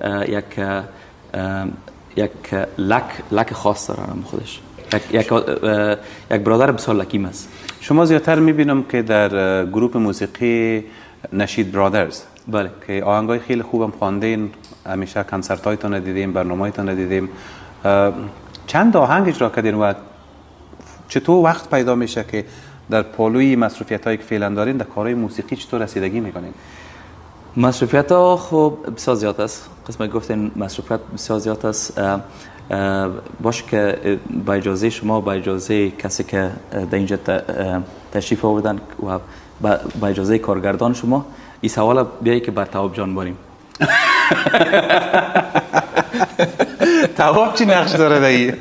یک لک خاص داره نام خودش. یک برادر بسیار لکیم است. شما زیادتر میبینم که در گروه موسیقی نشید برادرز، بله، که آهنگای خیلی خوبم خواندین، همیشه کنسرت هایتون دیدیم، برنامه‌هایتون دیدیم. چند آهنگ اجرا کردین و چطور وقت پیدا میشه که در پالوی مصروفیت هایی که فعلا دارین در کارهای موسیقی چطور رسیدگی میکنین؟ مصروفیت ها خب بسیار زیاد است. قسم گفتین مصروفیت بسیار زیاد است. باشه که با اجازه شما، با اجازه کسی که در اینجا تشریف آوردن و با اجازه کارگردان شما، این سوال بیایی که بر تواب جان باریم. تواب چی نقش داره دایی؟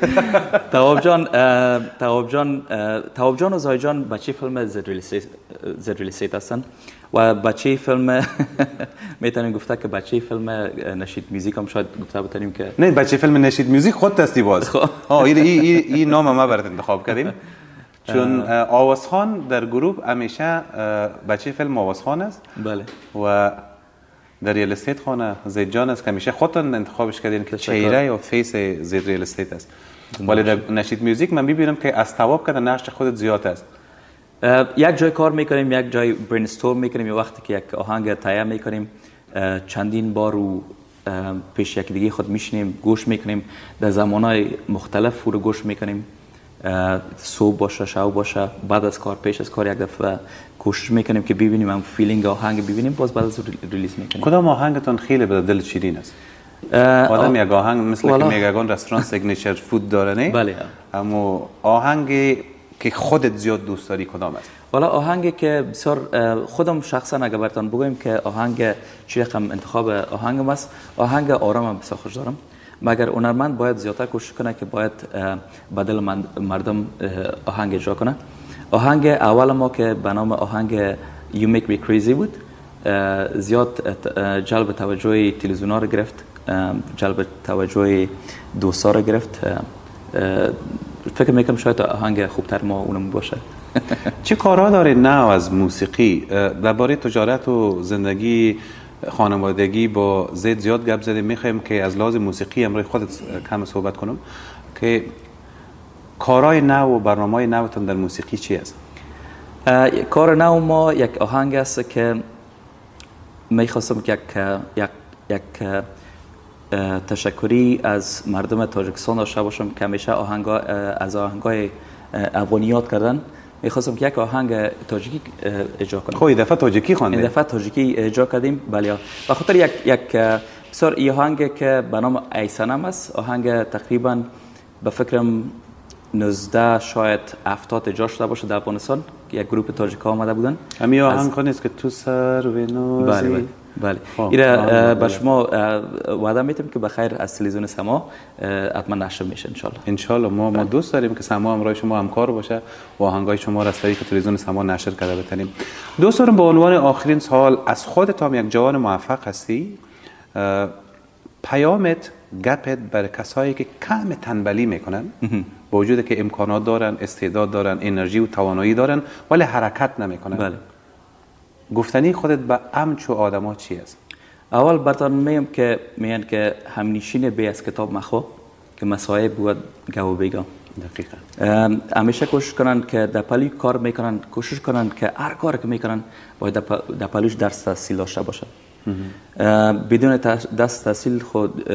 تواب جان و زای جان بچه فیلم زد ریل استیت هستن و بچه فیلم میتونیم گفته که بچه فیلم نشید میوزیک هم شاید گفته بتونیم که نه بچه فیلم نشید میوزیک خود هستی باز. این نام ما برات انتخاب کردیم چون آوازخان در گروه همیشه بچه فیلم آوازخان است. بله. و در ریل استیت خانه زید جان است که همیشه خودتون انتخابش کردین که چهره یا فیس زید ریل استیت است. ولی در نشید میوزیک من میبینم که از تواب که نقش خودت زیاد است. یک جای کار میکنیم، یک جای برین استورم میکنیم، یا وقتی که یک آهنگ تهیه میکنیم چندین بار رو پیش یک دیگه خود میشینیم گوش میکنیم، در زمانهای مختلف رو گوش میکنیم، صبح باشه شب باشه، بعد از کار پیش از کار یک دفعه کوشش میکنیم که ببینیم هم فیلینگ آهنگ ببینیم، باز بعد از ریلیز میکنیم. کدام آهنگتون خیلی به دل شیرین است؟ آدم یک آهنگ مثل که میگن رستوران سیگنیچر فود داره نه؟ بله. اما آهنگی که خودت زیاد دوست داری کدام است؟ والا آهنگی که بسیار خودم شخصا اگر براتون بگم که آهنگ چی رقم انتخاب آهنگم است، آهنگ آرام بسیار خوش دارم، مگر هنرمند باید زیادتر کوشش کنه که باید بدل مردم آهنگ اجرا کنه. آهنگ اول ما که به نام آهنگ You Make Me Crazy بود، زیاد جلب توجه تلویزیونا رو گرفت، جلب توجه دوستا رو گرفت. فکر میکنم شاید آهنگ خوبتر ما اونم باشه. چه کارها داره نو از موسیقی؟ درباره تجارت و زندگی خانوادگی با زید زیاد گپ زدیم، میخوایم که از لحاظ موسیقی امروز خودت کم صحبت کنم که کارهای نو و برنامه‌های نوتون در موسیقی چی است؟ کار نو ما یک آهنگ است که میخواستم که یک تشکری از مردم تاجیکستان داشته باشم که همیشه از آهنگای افغانیات کردن. میخواستم که یک آهنگ تاجیکی اجرا کنم. این دفعه تاجیکی خواندیم. این دفعه تاجیکی اجرا کردیم. بله. به خاطر یک بسیار آهنگ که به نام ایسانم است. آهنگ تقریبا به فکرم 19 شاید 70 اجرا شده باشه در افغانستان. یک گروه تاجیکا آمده بودن. همین آهنگ نیست که تو سر و نازی. بله. ایره به شما وعده میتونم که بخیر از تلویزیون سما حتما نشر میشه ان شاء الله. ما دوست داریم که سما همراه شما همکار باشه و آهنگای شما را از طریق تلویزیون سما نشر کرده بتونیم. دوست دارم به عنوان آخرین سوال از خودت هم یک جوان موفق هستی، پیامت گپت برای کسایی که کم تنبلی میکنن با وجود که امکانات دارن، استعداد دارن، انرژی و توانایی دارن ولی حرکت نمیکنن. بله. گفتنی خودت به همچو آدما چی است؟ اول براتون میگم که همنشین بی از کتاب مخوا که مسایب بود گو بگم. دقیقاً. همیشه کوشش کنن که در پلی کار میکنن، کوشش کنن که هر کاری که میکنن باید در پلیش درس تحصیل داشته باشه. بدون درس تحصیل خود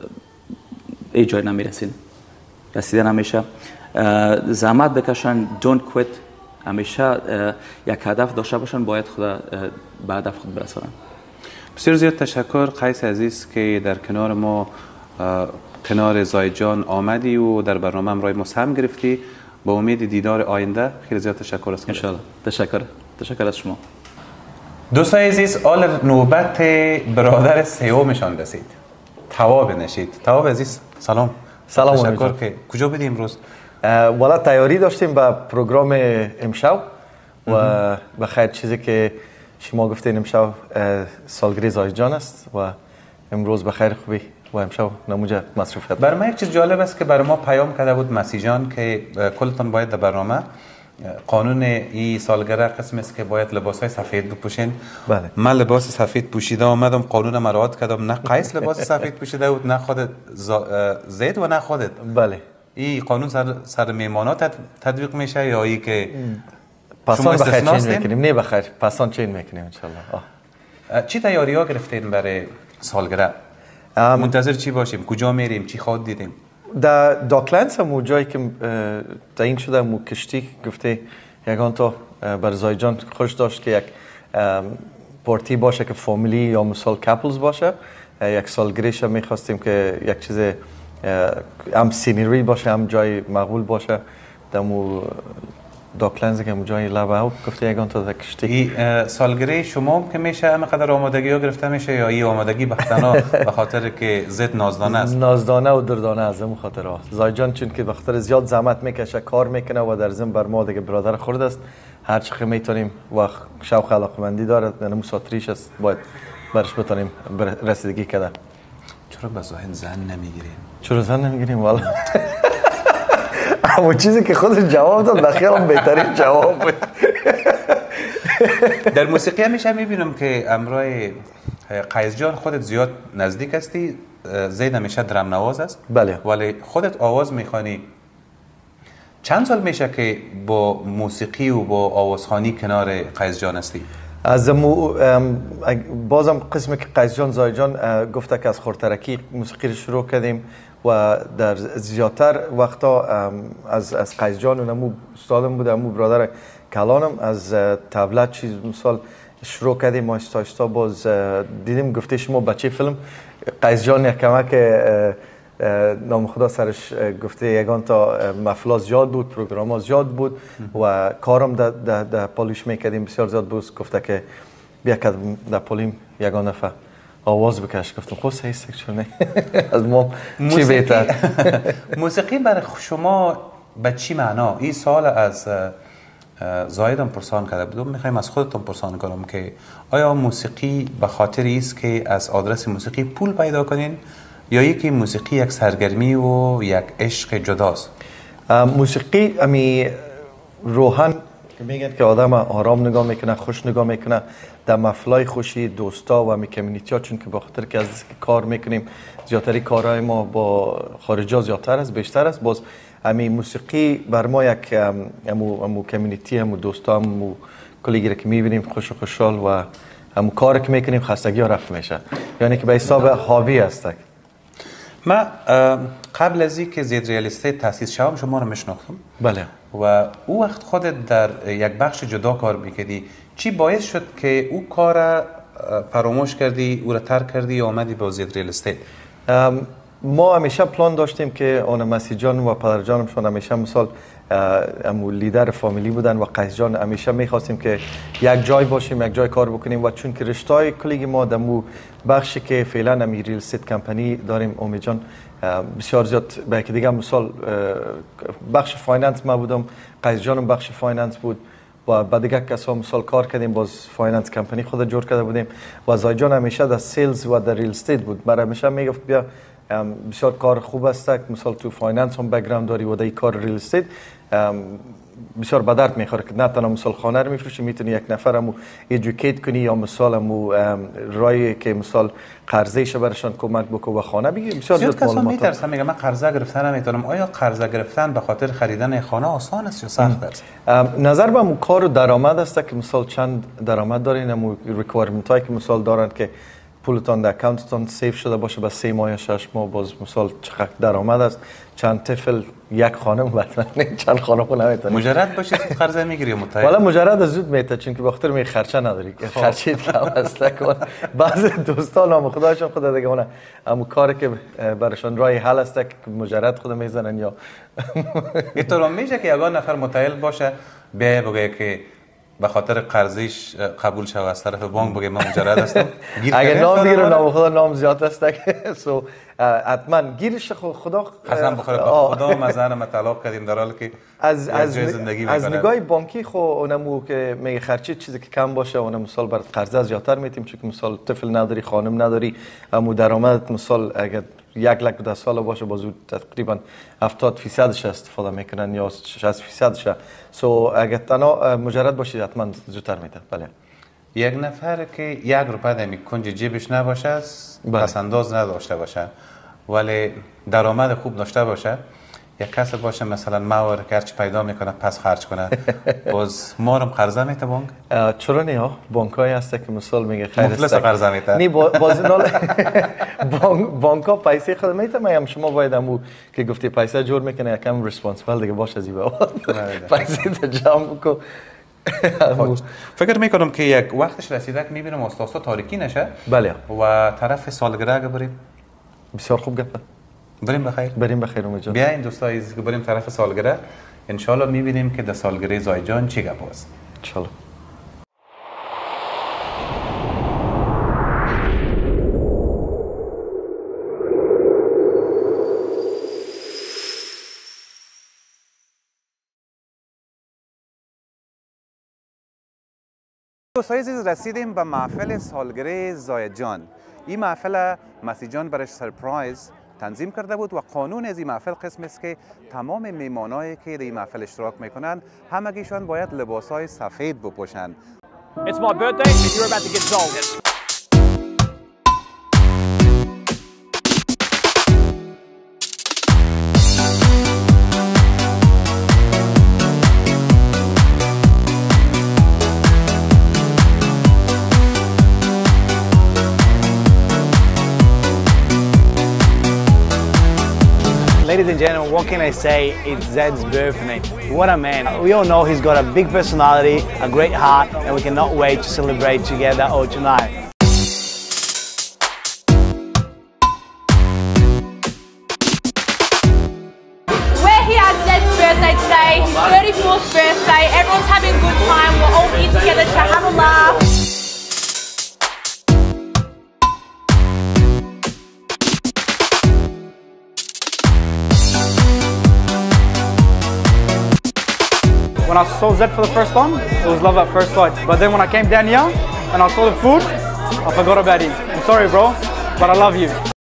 ای جای نمیرسین. رسیدن همیشه زحمت بکشن، don't quit. همیشه یک هدف داشته باشن، باید خدا به هدف خود برسونن. بسیار زیاد تشکر قیس عزیز که در کنار ما کنار زاید جان آمدی و در برنامه امروز ما سهم گرفتی. با امید دیدار آینده خیلی زیاد تشکر است. ان شاء الله. تشکر از شما. دوستان عزیز، آل نوبت برادر سومشان رسید، تواب نشید. تواب عزیز سلام. تشکر که کجا بودی امروز؟ والا تیاری داشتیم به پروگرام امشب و بخیر چیزی که شما گفتین امشب سالگرد زاید جان است و امروز بخیر خوبی و امشب نموجه مصروفیت. برای ما یک چیز جالب است که برای ما پیام کرده بود مسیجان که کلتون باید در برنامه قانون این سالگرد قسم است که باید لباسای سفید بپوشین. بله. من لباس سفید پوشیده آمدم، قانون مراعات کردم، نه قیس لباس سفید پوشیده بود، نه خودت زید و نه خودت. بله. این قانون سر میمانات تطبیق میشه یا ای که پاسان بخیر چین میکنیم؟ نه بخیر پاسان چین میکنیم انشالله. چی تیاری ها گرفتین برای سالگرد؟ منتظر چی باشیم؟ کجا میریم؟ چی خواهد دیدیم؟ در داکلندز هم جایی که تعیین شده مو کشتی گفته یگان تا بر زاید جان خوش داشت که یک پارتی باشه که فامیلی یا مثال کپلز باشه. یک سالگردش میخواستیم که یک چیز هم سینری باشه هم جای مقبول باشه. دمو داکلنز که جای لبه گفته یگان تا کشتی سالگرد شما هم که میشه همینقدر آمادگی ها گرفته میشه یا این آمادگی بختنا به خاطر که زد نازدانه است؟ نازدانه و دردانه از اون خاطر ها. زایجان چون که به خاطر زیاد زحمت میکشه کار میکنه و در ضمن بر ما دیگه برادر خورد است، هر چقدر میتونیم و شوق علاقمندی داره، یعنی مساتریش است، باید برش بتونیم رسیدگی کنه. چرا به ذهن زن نمیگیریم؟ چرا زن نمیگیریم والا؟ اما چیزی که خودش جواب داد بخیالم بهترین جواب بود. در موسیقی همیشه میبینم که امرای قیس جان خودت زیاد نزدیک هستی، زید همیشه درم نواز است. بله. ولی خودت آواز میخوانی. چند سال میشه که با موسیقی و با آوازخوانی کنار قیس جان هستی؟ از بازم قسمی که قیس جان زای جان گفته که از خورترکی موسیقی رو شروع کردیم و در زیادتر وقتا از قیس جان و نمو استادم بود، نمو برادر کلانم از طبله چیز مثال شروع کردیم. ما آهسته باز دیدیم گفته شما بچه فیلم قیس جان یک کمک نام خدا سرش گفته یگان تا مفلا زیاد بود، پروگرام ها زیاد بود و کارم در پالیش میکردیم بسیار زیاد بود. گفته که بیا که در پالیم یگان نفر آواز بکش. گفتم خود سیستک چونه از ما چی بهتر. موسیقی برای شما به چی معنا؟ این سال از زایدم پرسان کرده بودم، میخوایم از خودتون پرسان کنم که آیا موسیقی به خاطر است که از آدرس موسیقی پول پیدا کنین یا یکی موسیقی یک سرگرمی و یک عشق جداست؟ موسیقی امی روحان که میگن که آدم آرام نگاه میکنه، خوش نگاه میکنه، در مفلای خوشی دوستا و امی کمیونیتی ها، چون که بخاطر که از کار میکنیم زیادتری کارهای ما با خارجا زیادتر است، بیشتر است. باز امی موسیقی بر ما یک امو کمیونیتی، امو دوستا، امو کلیگی که میبینیم خوش و خوشحال و امو کار که میکنیم خستگی ها رفت میشه، یعنی که به حساب هابی است. من قبل از اینکه زید ریال استیت تأسیس شوم شما رو میشناختم. بله. و او وقت خودت در یک بخش جدا کار میکردی، چی باعث شد که او کار فراموش کردی، او را ترک کردی و آمدی با زید ریال استیت؟ ما همیشه پلان داشتیم که اون مسی جان و پدر جانمشون همیشه مثال امو لیدر فامیلی بودن و قیس جان همیشه میخواستیم که یک جای باشیم، یک جای کار بکنیم و چون که رشته‌های کلیگی ما دمو بخشی که فعلا امی ریل استیت کمپانی داریم، امید جان بسیار زیاد به یک دیگه مثال بخش فایننس ما بودم، قیس جانم بخش فایننس بود و بعد دیگه کسا مثال کار کردیم، باز فایننس کمپانی خود جور کرده بودیم و زای جان همیشه در سیلز و در ریل استیت بود. برای همیشه میگفت بیا بسیار کار خوب است که مثال تو فایننس هم بک‌گراند داری و در کار ریل استیت بسیار به درد میخوره که نه تنها مثال خانه رو میفروشی، میتونی یک نفر همو ایژوکیت کنی یا مثال همو رای که مثال قرضه برشان کمک بکنی و خانه بگیری. بسیار زیاد کسا میترسن میگم من قرضه گرفتن نمیتونم. آیا قرضه گرفتن به خاطر خریدن خانه آسان است یا سخت است؟ نظر به همو کار و درآمد است که مثال چند درآمد دارین، همو ریکوایرمنت هایی که مثال دارن که پولتان در اکانتتان سیف شده باشه با 3 ماه یا 6 ماه، باز مثال چقدر درآمد است، چند طفل، یک خانم، مثلا چند خانه خونه نمیتونی مجرد باشی قرضه میگیری متأکد؟ والا مجرد زود میته، چون که بخاطر می خرچه نداری، خرچه کم است. بعضی دوستان نام خدایشون خدا دیگه اون اما کاری که براشون راه حل است که مجرد خود میزنن یا اینطور میشه که یگان نفر متعهل باشه به بگه که به خاطر قرضیش قبول شو از طرف بانک بگه من مجرد هستم. اگه نام بگیره نام خدا نام زیاد است که سو حتما گیرش خدا قسم بخوره به خدا مزن ما طلاق کردیم در حالی که از نگاه بانکی خو اونمو که میگه خرچی چیزی که کم باشه اونم مثال برات قرضه زیادتر میتیم، چون که مثال طفل نداری، خانم نداری، امو درآمدت مثال اگه 1 لک 10 سال باشه بازو تقریبا 70% استفاده میکنن یا 60%. سو اگه تنها مجرد باشید حتما زودتر میده. بله. یک نفر که 1 روپیه در کنج جیبش نباشه، پس انداز نداشته باشه ولی درآمد خوب داشته باشه، یک کس باشه مثلا ماور که هرچی پیدا میکنه پس خرج کنه، باز مارم قرضه میته بانک؟ چرا نه ها، بانکایی هست که مثال میگه خیر است مفلس قرضه میته. نه باز بانک‌ها پیسه خود میته، میگم شما باید همو که گفتی پیسه جور میکنه یکم ریسپانسیبل دیگه باشه از این پیسه تو جمع بکن. فکر میکنم که یک وقتش رسیده که میبینم استاسا تاریکی نشه. بله. و طرف سالگرد اگه بریم بسیار خوب گفته. بریم بخیر. بریم بخیر امید جان. بیاین دوستای عزیز که بریم طرف سالگرد. انشالله میبینیم که در سالگرد زایجان چی گپ است. انشالله. دوستای عزیز، رسیدیم به محفل سالگرد زایجان. این محفل مسیح جان برش سرپرایز تنظیم کرده بود و قانون از این محفل قسم است که تمام میمانایی که در این محفل اشتراک میکنن همگیشان باید لباسای سفید بپوشن. It's my birthday and you're about to get sold. Ladies and gentlemen, what can I say? It's Zed's birthday. What a man. We all know he's got a big personality, a great heart, and we cannot wait to celebrate together all tonight. We're here at Zed's birthday today, his 34th birthday. Everyone's having a good time. We're all here together to have a laugh. When I saw Zed for the first time, it was love at first sight. But then when I came down here and I saw the food, I forgot about him. I'm sorry, bro, but I love you.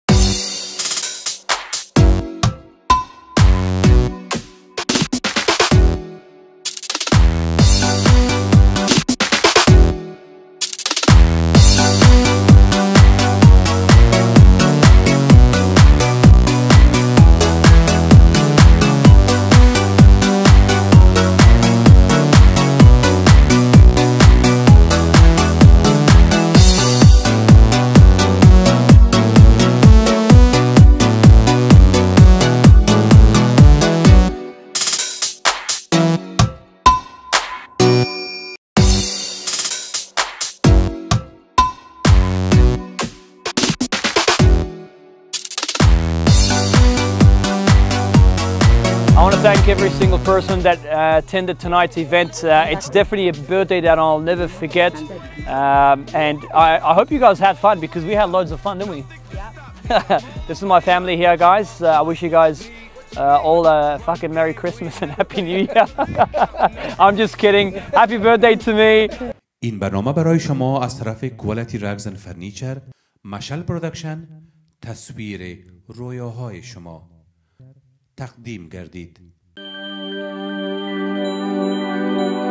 I want to thank every single person that attended tonight's event. It's definitely a birthday that I'll never forget. And I hope you guys had fun, because we had loads of fun, didn't we? Yeah. This is my family here, guys. I wish you guys all a fucking Merry Christmas and Happy New Year. I'm just kidding. Happy birthday to me. این برنامه برای شما از طرف کوالتی رگز اند فرنیچر، مشل پرودکشن، تصویر رویاهای شما تقدیم گردید.